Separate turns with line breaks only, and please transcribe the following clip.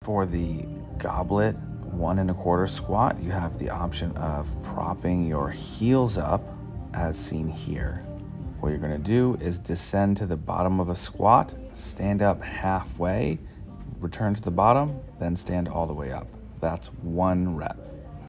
For the goblet 1 1/4 squat, you have the option of propping your heels up as seen here. What you're going to do is descend to the bottom of a squat, stand up halfway, return to the bottom, then stand all the way up. That's 1 rep.